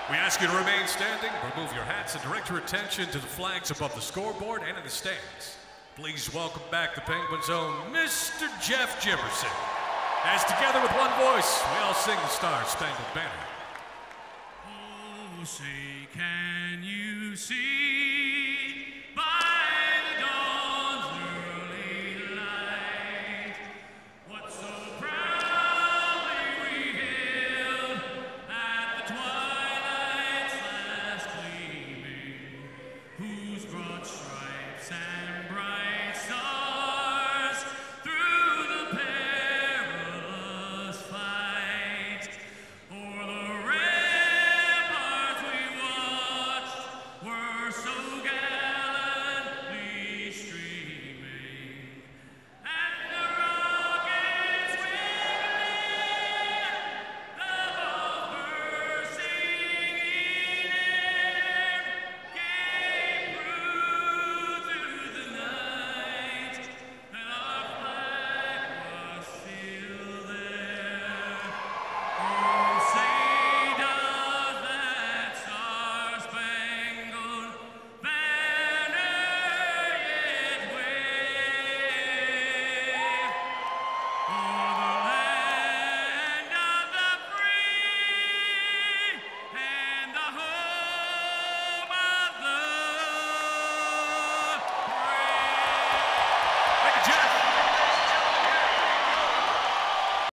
We ask you to remain standing, remove your hats, and direct your attention to the flags above the scoreboard and in the stands. Please welcome back the Penguins' own Mr. Jeff Jefferson, as together with one voice, we all sing the Star-Spangled Banner. Oh, say, can you see